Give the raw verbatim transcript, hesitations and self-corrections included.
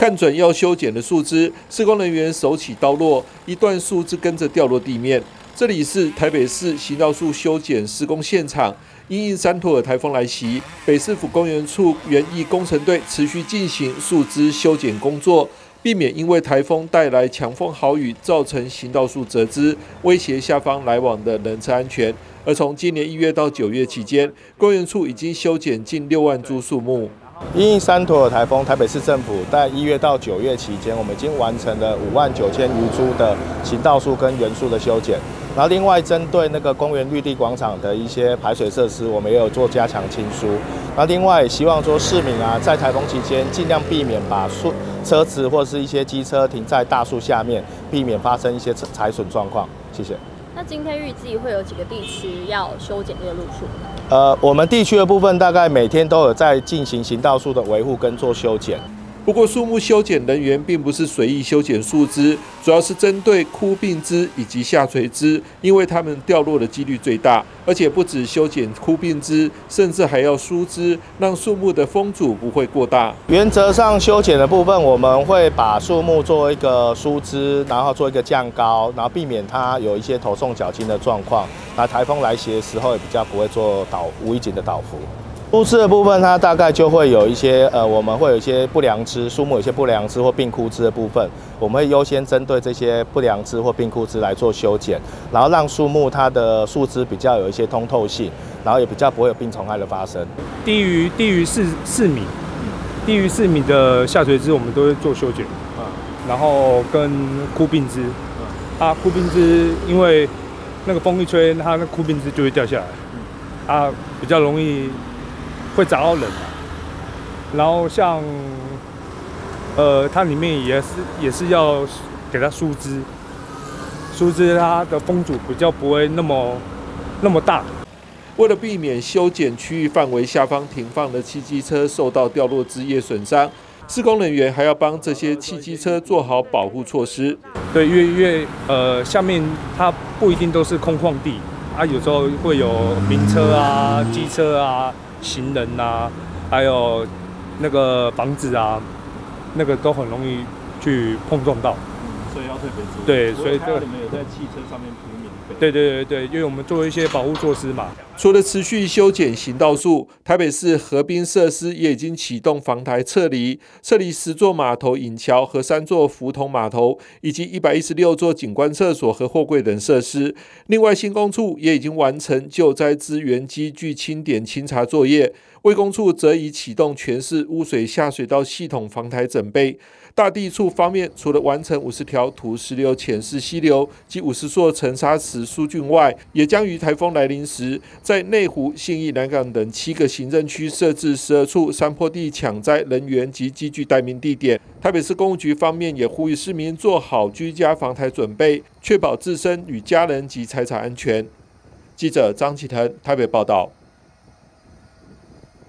看准要修剪的树枝，施工人员手起刀落，一段树枝跟着掉落地面。这里是台北市行道树修剪施工现场。因应山托尔台风来袭，北市府公园处园艺工程队持续进行树枝修剪工作，避免因为台风带来强风豪雨，造成行道树折枝，威胁下方来往的人车安全。而从今年一月到九月期间，公园处已经修剪近六万株树木。 因应山托尔台风，台北市政府在一月到九月期间，我们已经完成了五万九千余株的行道树跟原树的修剪。然后另外针对那个公园绿地广场的一些排水设施，我们也有做加强清疏。然后另外希望说市民啊，在台风期间尽量避免把树车子或是一些机车停在大树下面，避免发生一些财损状况。谢谢。 那今天预计会有几个地区要修剪这个路树？ 呃，我们地区的部分大概每天都有在进行行道树的维护跟做修剪。 不过，树木修剪人员并不是随意修剪树枝，主要是针对枯病枝以及下垂枝，因为它们掉落的几率最大。而且不止修剪枯病枝，甚至还要疏枝，让树木的风阻不会过大。 原则上，修剪的部分我们会把树木做一个疏枝，然后做一个降高，然后避免它有一些头重脚轻的状况。那台风来袭的时候，也比较不会做倒无预警的倒伏。疏枝的部分，它大概就会有一些呃，我们会有一些不良枝，树木有一些不良枝或病枯枝的部分，我们会优先针对这些不良枝或病枯枝来做修剪，然后让树木它的树枝比较有一些通透性，然后也比较不会有病虫害的发生。 低于低于四四米，低于四米的下垂枝我们都会做修剪，啊，然后跟枯病枝，啊，枯病枝因为那个风一吹，它那枯病枝就会掉下来，啊，比较容易。会砸到人，然后像，呃，它里面也是也是要给它疏枝，疏枝它的风阻比较不会那么那么大。 为了避免修剪区域范围下方停放的汽机车受到掉落枝叶损伤，施工人员还要帮这些汽机车做好保护措施。 对，因为因为呃下面它不一定都是空旷地啊，有时候会有民车啊、机车啊。行人啊，还有那个房子啊，那个都很容易去碰撞到， 嗯，所以要特别注意。 对，所以这个你们有在汽车上面铺免费。 对对对对，因为我们做一些保护措施嘛。 除了持续修剪行道树，台北市河滨设施也已经启动防台撤离，撤离十座码头引桥和三座浮筒码头，以及一百一十六座景观厕所和货柜等设施。另外，新工处也已经完成救灾资源机具清点清查作业。卫工处则已启动全市污水下水道系统防台整备。大地处方面，除了完成五十条土石流浅式溪流及五十座沉沙池疏浚外，也将于台风来临时，在内湖、信义、南港等七个行政区设置十二处山坡地抢灾人员及机具待命地点。台北市公务局方面也呼吁市民做好居家防台准备，确保自身与家人及财产安全。记者张启腾台北报道。